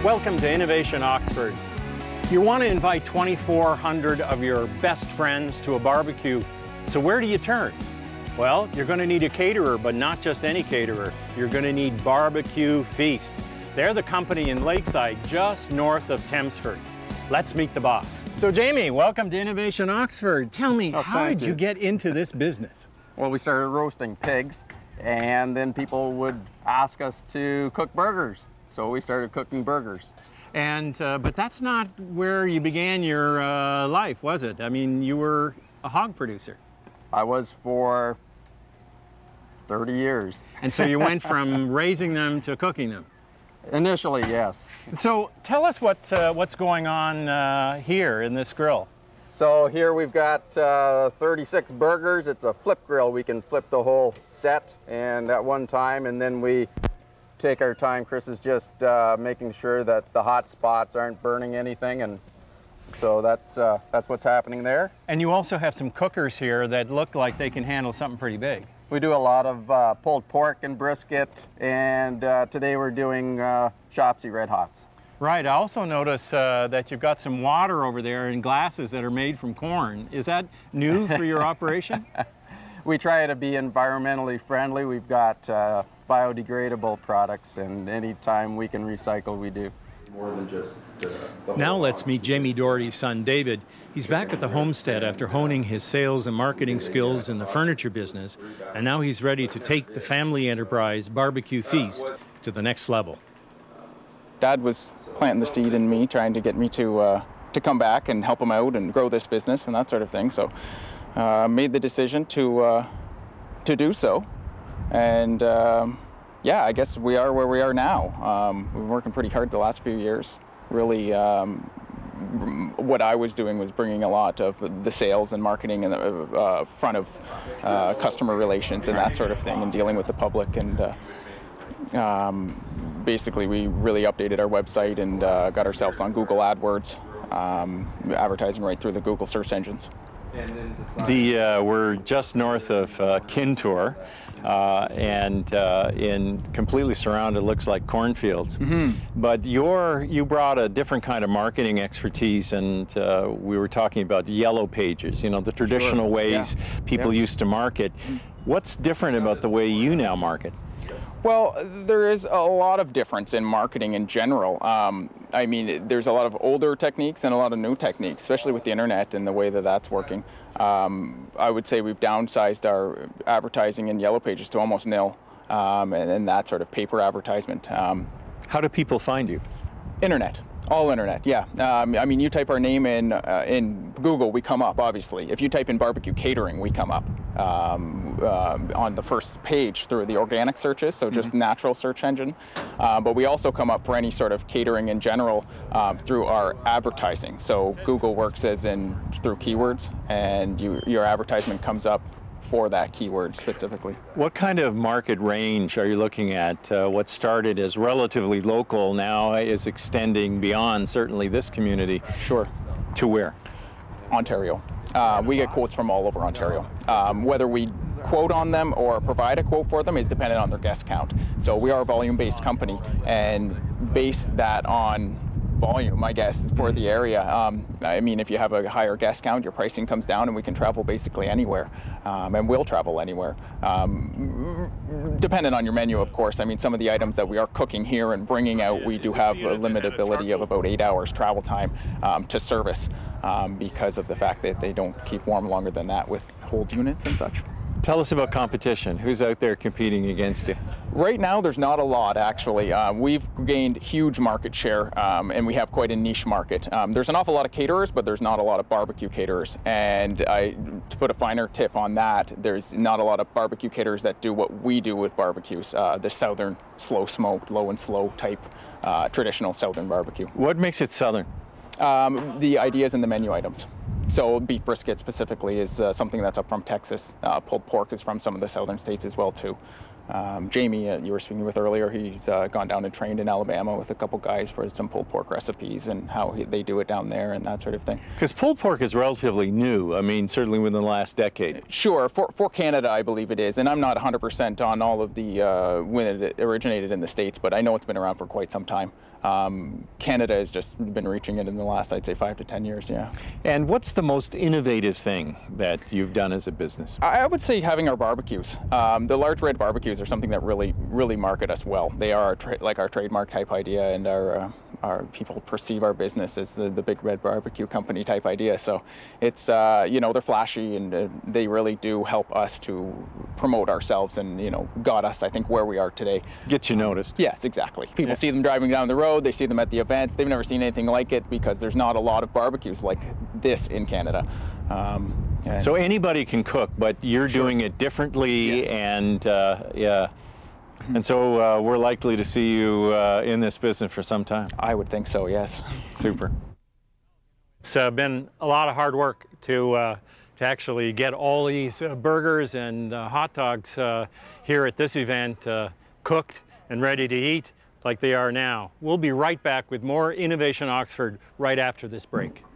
Welcome to Innovation Oxford. You want to invite 2,400 of your best friends to a barbecue, so where do you turn? Well, you're going to need a caterer, but not just any caterer. You're going to need BBQ Feast. They're the company in Lakeside, just north of Thamesford. Let's meet the boss. So Jamie, welcome to Innovation Oxford. Tell me, how did you get into this business? Well, we started roasting pigs, and then people would ask us to cook burgers. So we started cooking burgers. And but that's not where you began your life, was it? I mean, you were a hog producer. I was for 30 years. And so you went from raising them to cooking them? Initially, yes. So tell us what's going on here in this grill. So here we've got 36 burgers. It's a flip grill. We can flip the whole set and at one time, and then we take our time. Chris is just making sure that the hot spots aren't burning anything, and so that's what's happening there. And you also have some cookers here that look like they can handle something pretty big. We do a lot of pulled pork and brisket, and today we're doing Shopsy Red Hots. Right. I also notice that you've got some water over there in glasses that are made from corn. Is that new for your operation? We try to be environmentally friendly. We've got biodegradable products, and anytime we can recycle, we do. More than just now let's meet Jamie Doherty's son, David. He's back at the homestead after honing his sales and marketing skills in the furniture business, and now he's ready to take the family enterprise BBQ Feast to the next level. Dad was planting the seed in me, trying to get me to come back and help him out and grow this business and that sort of thing. So made the decision to do so. And yeah, I guess we are where we are now. We've been working pretty hard the last few years. Really, what I was doing was bringing a lot of the sales and marketing in the front of customer relations and that sort of thing, and dealing with the public. And basically, we really updated our website and got ourselves on Google AdWords, advertising right through the Google search engines. We're just north of Kintor, and in completely surrounded, looks like cornfields. Mm-hmm. But you brought a different kind of marketing expertise, and we were talking about yellow pages, you know, the traditional ways people used to market. What's different about the way you now market? Well, there is a lot of difference in marketing in general. I mean, there's a lot of older techniques and a lot of new techniques, especially with the internet and the way that that's working. I would say we've downsized our advertising in yellow pages to almost nil, and that sort of paper advertisement. How do people find you? Internet. All internet, yeah. I mean, you type our name in Google, we come up, obviously. If you type in barbecue catering, we come up on the first page through the organic searches, so just natural search engine. But we also come up for any sort of catering in general through our advertising. So Google works as in through keywords, and your advertisement comes up for that keyword specifically. What kind of market range are you looking at? What started as relatively local now is extending beyond certainly this community. Sure. To where? Ontario. We get quotes from all over Ontario. Whether we quote on them or provide a quote for them is dependent on their guest count. So we are a volume-based company and base that on volume, I guess, for the area. I mean, if you have a higher guest count, your pricing comes down and we can travel basically anywhere, and we'll travel anywhere. Dependent on your menu, of course. I mean, some of the items that we are cooking here and bringing out, we do have a limitability of about 8 hours travel time to service because of the fact that they don't keep warm longer than that with cold units and such. Tell us about competition. Who's out there competing against you? Right now, there's not a lot, actually. We've gained huge market share, and we have quite a niche market. There's an awful lot of caterers, but there's not a lot of barbecue caterers. And to put a finer tip on that, there's not a lot of barbecue caterers that do what we do with barbecues, the southern slow smoked, low and slow type traditional southern barbecue. What makes it southern? The ideas and the menu items. So beef brisket specifically is something that's up from Texas. Pulled pork is from some of the southern states as well too. Jamie, you were speaking with earlier, he's gone down and trained in Alabama with a couple guys for some pulled pork recipes and how they do it down there and that sort of thing. Because pulled pork is relatively new, I mean, certainly within the last decade. Sure, for Canada, I believe it is. And I'm not 100% on all of the, when it originated in the States, but I know it's been around for quite some time. Canada has just been reaching it in the last, I'd say, 5 to 10 years, yeah. And what's the most innovative thing that you've done as a business? I would say having our barbecues. The large red barbecues are something that really market us well. They are like our trademark type idea, and our people perceive our business as the big red barbecue company type idea. So it's, you know, they're flashy, and they really do help us to promote ourselves, and, you know, got us, I think, where we are today. Get you noticed. Yes, exactly. People see them driving down the road, they see them at the events. They've never seen anything like it because there's not a lot of barbecues like this in Canada. So anybody can cook, but you're doing it differently. Yes. And yeah. And so we're likely to see you in this business for some time. I would think so, yes. Super. It's been a lot of hard work to actually get all these burgers and hot dogs here at this event cooked and ready to eat like they are now. We'll be right back with more Innovation Oxford right after this break.